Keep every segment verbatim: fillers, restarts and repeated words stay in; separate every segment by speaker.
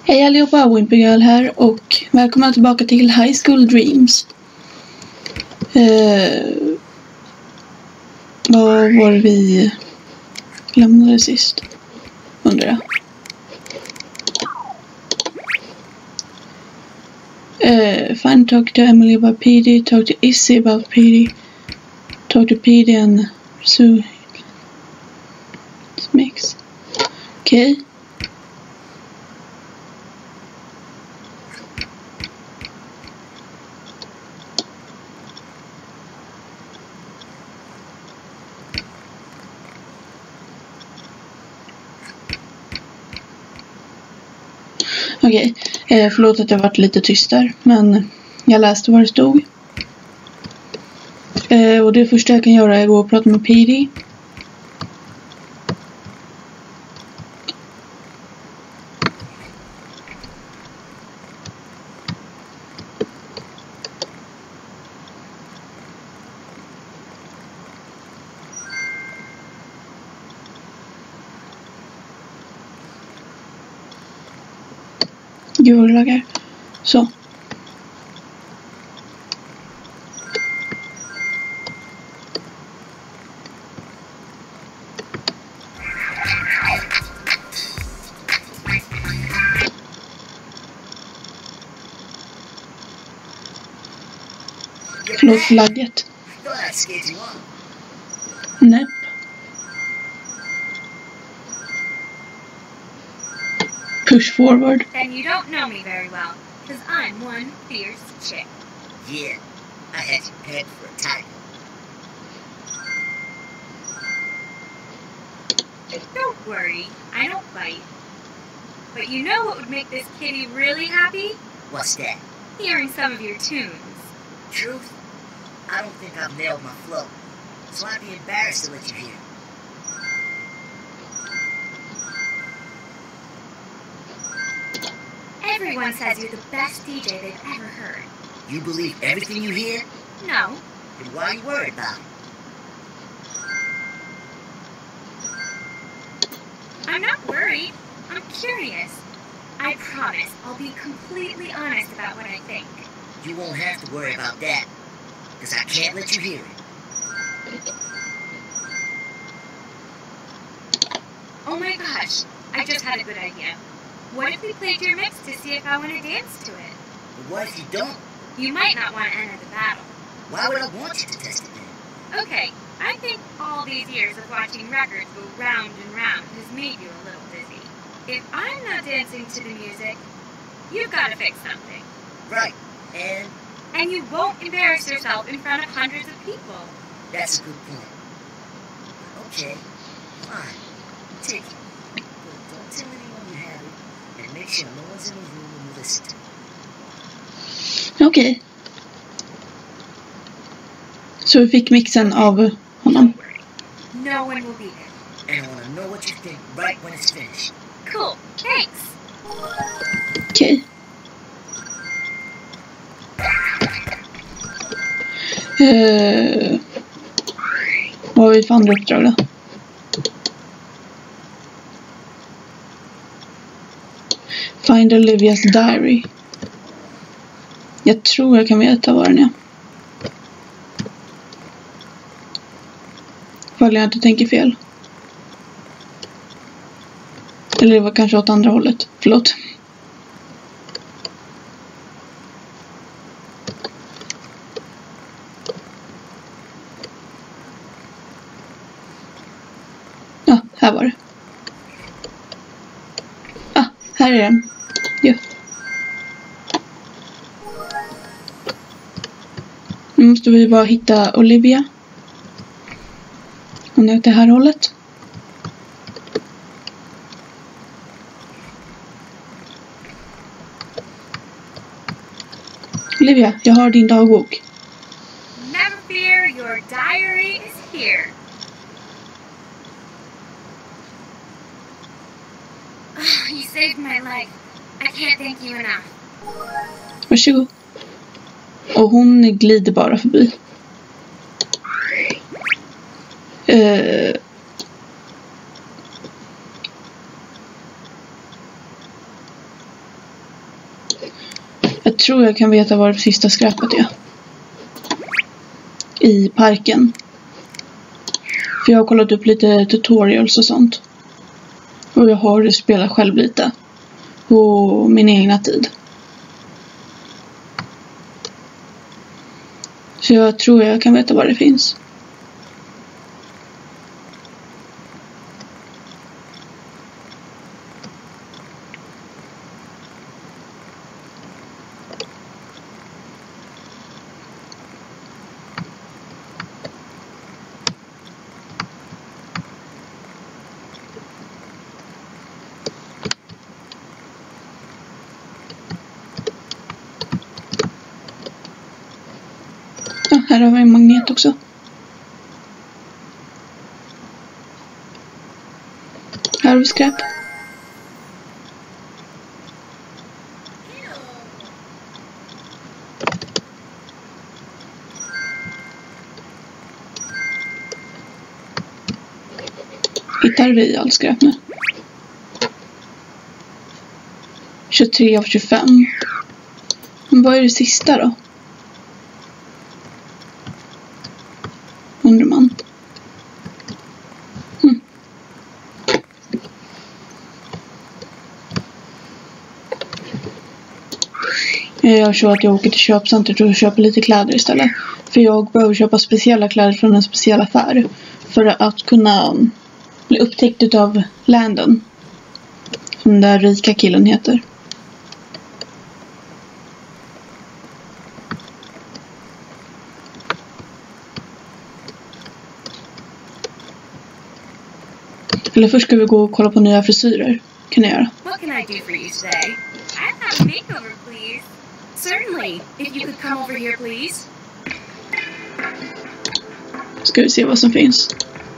Speaker 1: Hej allihopa, Wimpy Girl här och välkomna tillbaka till High School Dreams. Eh, vad var vi lämnade sist? Undrar jag. Eh, find talk to Emily about P D, talk to Izzy about P D, talk to P D and Sue. Mix. Okej. Okay. Okej, okay. eh, förlåt att jag varit lite tyst där, men jag läste vad det stod. Eh, och det första jag kan göra är att gå och prata med P D. Gud vad det laggar. Så. Förlåt för lagget. Nej. Push forward.
Speaker 2: Then you don't know me very well, because I'm one fierce chick.
Speaker 3: Yeah, I had you pegged for a tiger.
Speaker 2: Don't worry, I don't bite. But you know what would make this kitty really happy?
Speaker 3: What's that?
Speaker 2: Hearing some of your tunes.
Speaker 3: Truth? I don't think I've nailed my flow, so I'd be embarrassed to let you hear it.
Speaker 2: Everyone says you're the best D J they've ever heard.
Speaker 3: You believe everything you hear?
Speaker 2: No.
Speaker 3: Then why are you worried about it?
Speaker 2: I'm not worried. I'm curious. I promise I'll be completely honest about what I think.
Speaker 3: You won't have to worry about that, because I can't let you hear it.
Speaker 2: Oh my gosh, I just had a good idea. What if we played your mix to see if I want to dance to it?
Speaker 3: But what if you don't?
Speaker 2: You might not want to enter the battle.
Speaker 3: Why would I want you to test it then?
Speaker 2: Okay, I think all these years of watching records go round and round has made you a little dizzy. If I'm not dancing to the music, you've got to fix something.
Speaker 3: Right, and?
Speaker 2: And you won't embarrass yourself in front of hundreds of people.
Speaker 3: That's a good point. Okay, fine. Take it. But don't tell anyone you have it. And make sure no one's in the room when you listen to it.
Speaker 1: Okej. Okay. Så vi fick mixen av honom.
Speaker 2: No one will be there.
Speaker 3: And I want to know what you think right when it's finished.
Speaker 2: Cool. Thanks.
Speaker 1: Okej. Okay. Uh, vad har vi för andra uppdrag då? Find Olivias diary. Jag tror jag kan veta vad den är. Ifall jag inte tänker fel. Eller det var kanske åt andra hållet. Förlåt. Ja, här var det. Ah, här är den. Ja. Nu måste vi bara hitta Olivia. Hon är åt det här hållet. Olivia, jag har din dagbok.
Speaker 2: Never fear, your diary is here. Oh, you saved my life. I can't thank you enough.
Speaker 1: Varsågod. Och hon glider bara förbi. Uh, Jag tror jag kan veta var det sista skräpet är. I parken. För jag har kollat upp lite tutorials och sånt. Och jag har spelat själv lite. På min egna tid. Så jag tror jag kan veta var det finns. Ja, här har vi en magnet också. Här har vi skräp. Hittar vi all skräp nu? tjugotre av tjugofem. Men vad är det sista då? Undrar man. Hm. Jag tror att jag åker till köpcentret och köper lite kläder istället. För jag behöver köpa speciella kläder från en speciell affär. För att kunna bli upptäckt utav Landon. Som den där rika killen heter. Eller först ska vi gå och kolla på nya frisyrer. Kan jag göra?
Speaker 2: What can I do for you today? I'd have a makeover, please. Certainly. If you could come over here, please.
Speaker 1: Ska vi se vad som finns.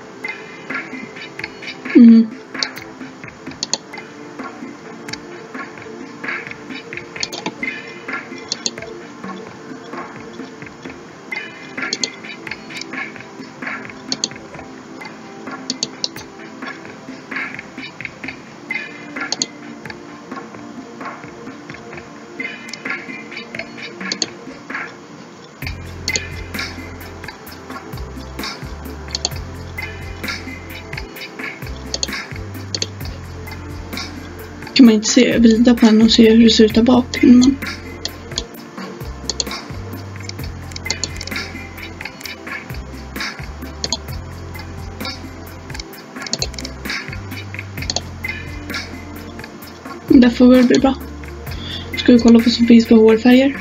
Speaker 1: Mm. Kan man inte se, vrida på den och se hur det ser ut där bak. Mm. Där får det bli bra. Ska vi kolla på som finns på hårfärger.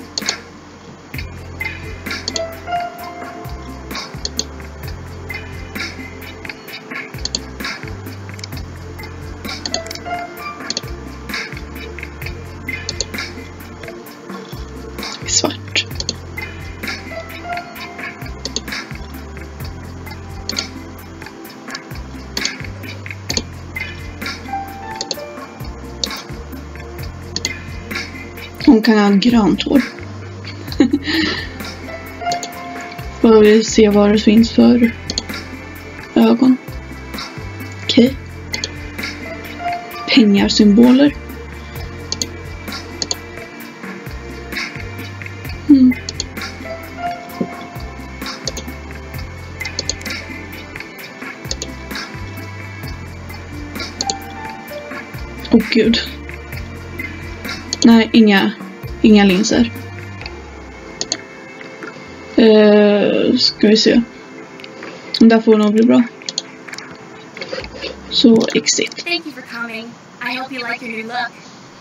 Speaker 1: Svart. Hon kan ha grönt hår. Får vi se vad det finns för ögon. Okej. Okay. Pengarsymboler. Mm. Åh gud. Nej, inga, inga linser. Uh, ska vi se. Där får nog bli bra. Så, exit.
Speaker 2: Thank you for coming. I hope you like your new look.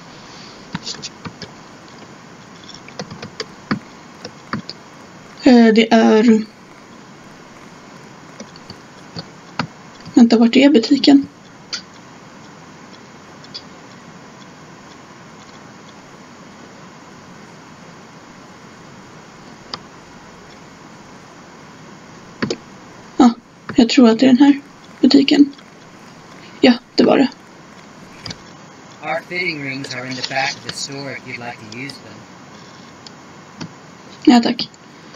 Speaker 1: Uh, det är... Vänta, vart är butiken? Jag tror att det är den här butiken. Ja, det var det.
Speaker 4: Our fitting rings are in the back of the store if you'd like to use them.
Speaker 1: Ja, tack.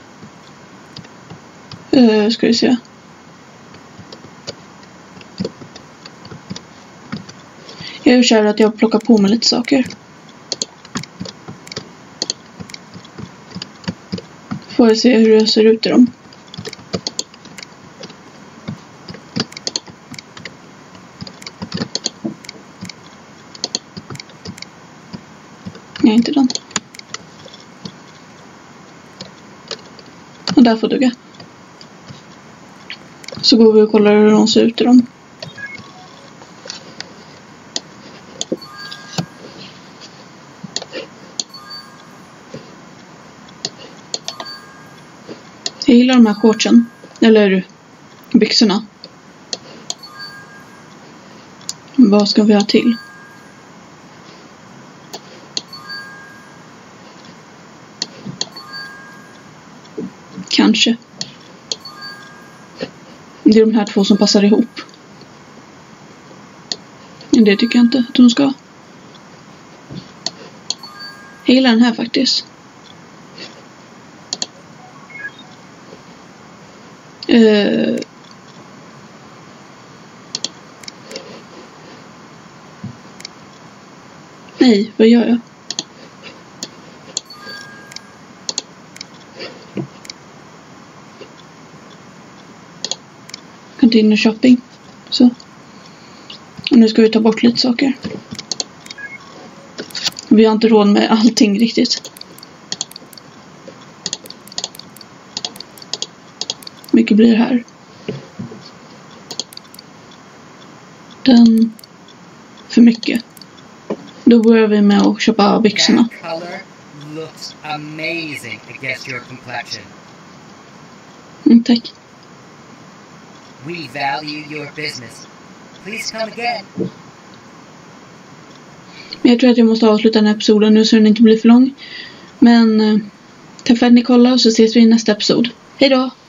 Speaker 1: Uh, ska vi se. Jag kör att jag plockar på mig lite saker. Får jag se hur det ser ut i dem. Nej, inte den. Och där får duga. Så går vi och kollar hur de ser ut i dem. Jag gillar de här shortsen. Eller byxorna. Vad ska vi ha till? Kanske. Det är de här två som passar ihop. Men det tycker jag inte att de ska. Jag gillar den här faktiskt. Uh. Nej, vad gör jag? Continue shopping. Så. Och nu ska vi ta bort lite saker. Vi har inte råd med allting riktigt. Mycket blir här. Den. För mycket. Då börjar vi med att köpa byxorna.
Speaker 4: That color looks amazing against your complexion.
Speaker 1: Mm, tack.
Speaker 4: We value your business. Please come again.
Speaker 1: Men jag tror att jag måste avsluta den här episoden nu så den inte blir för lång. Men tack för att ni kollade och så ses vi i nästa episod. Hej då!